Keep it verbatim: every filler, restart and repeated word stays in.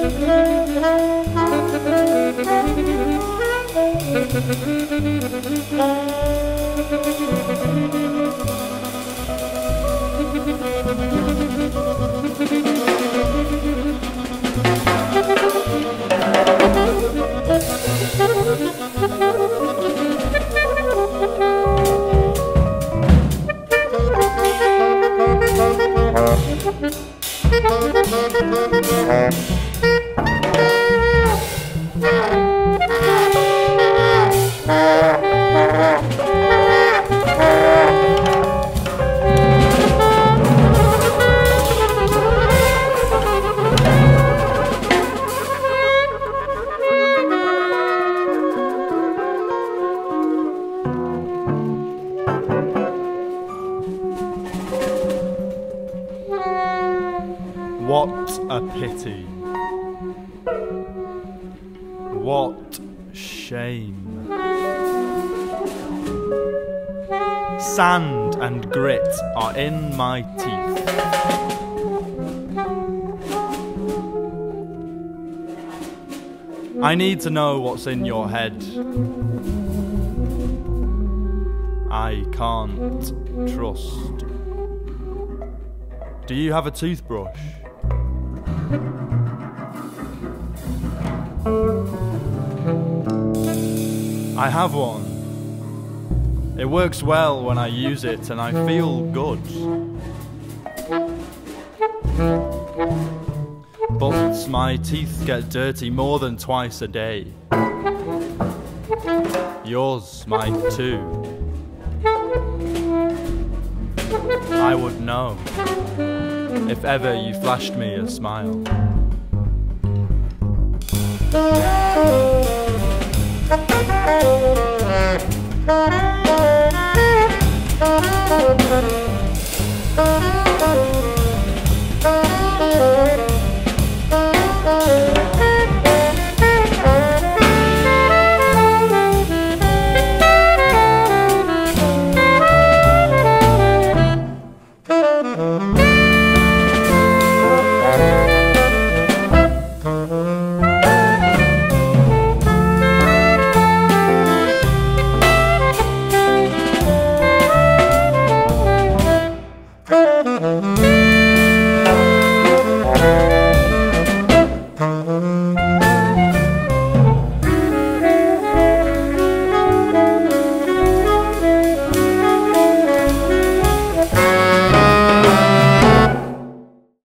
What a pity. What shame. Sand and grit are in my teeth. I need to know what's in your head. I can't trust. Do you have a toothbrush? I have one. It works well when I use it and I feel good. But my teeth get dirty more than twice a day. Yours might too. I would know if ever you flashed me a smile.